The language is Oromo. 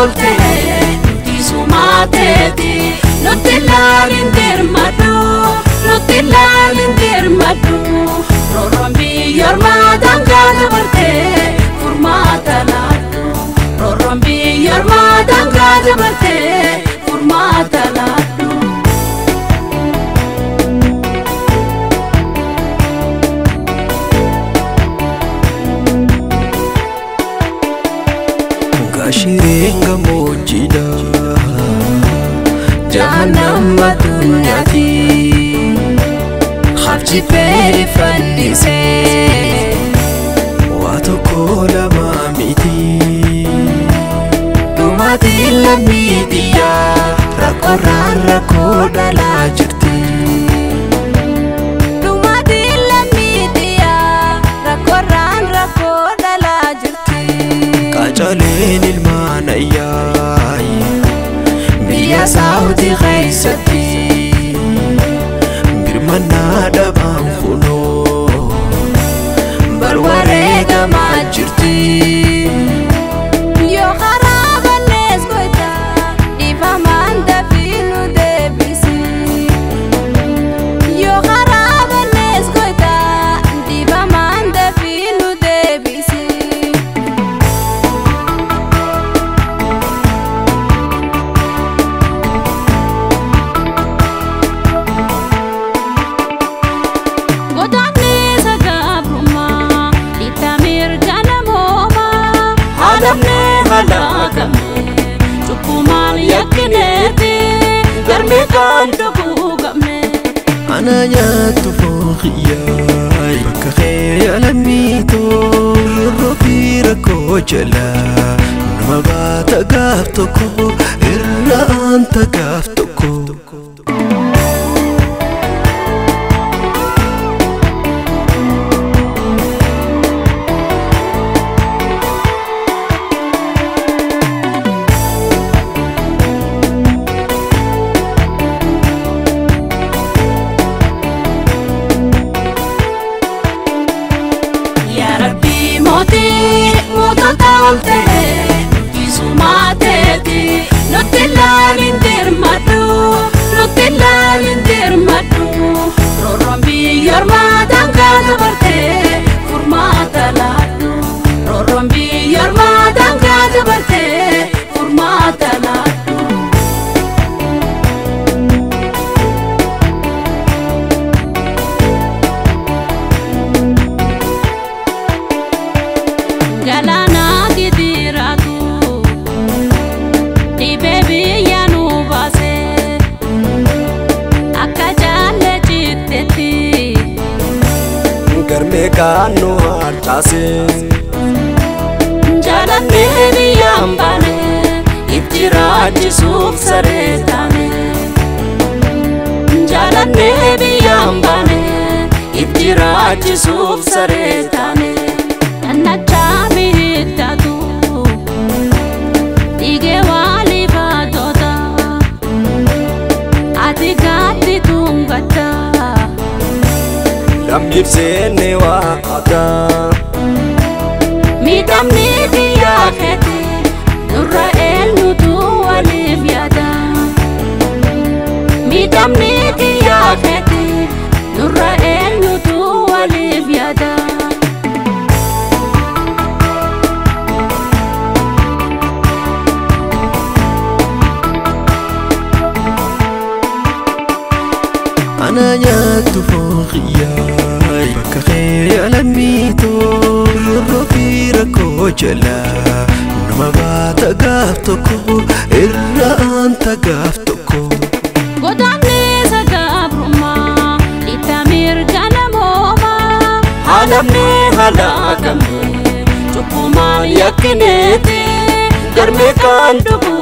tolte Tisumate Notillalin dirmadu Notillalin dirmadu Rorombi yormadan gadabarte Furmata latu Rorombi yormadan gadabarte Furmata latu Gashirenga mojida Jahannam matunyati Khabji peri fannise Watu kola mamiti Tumati lamitiya Rakoran rakoda la jirti Tumati lamitiya Rakoran rakoda la jirti Kachalin ilmanayay Biya saudi ghaisati Birmana dabang kuno Barwarega majirti Yo kharaban nesgoita Difaman dafinu debisi Yo kharaban nesgoita Difaman dafinu debisi Adamne halakame Cukuman yakinete Garme kan tukugame Ananya tufukhiyay Baka khayalan mito Rufira ko jala Numaga tagafto ko Irraan tagafto ko Tolte Tisumate Notillalin dirmadu Notillalin dirmadu Rorombi yormadan gadabarte Furmata latu Rorombi yormadan gadabarte Furmata latu Galana Garme no harchase Jalanne biyambane Ibtiraji suf saretane Jalanne biyambane Ibtiraji suf saretane Annachami hittatu Dige wali badoda Adi gati tungata Lamjib sene waqada Midam nidi ya kheti Nurra el nutu walif yada Midam nidi ya kheti Nurra el nutu walif yada Ananya tufukhiyay Baka khayalan mito Rufira ko jala Numaga tagafto ko Irraan tagafto ko Godamne sagabruma Itamir ganamoma Halamne halakame Cukuman yakinete Garme kan tuku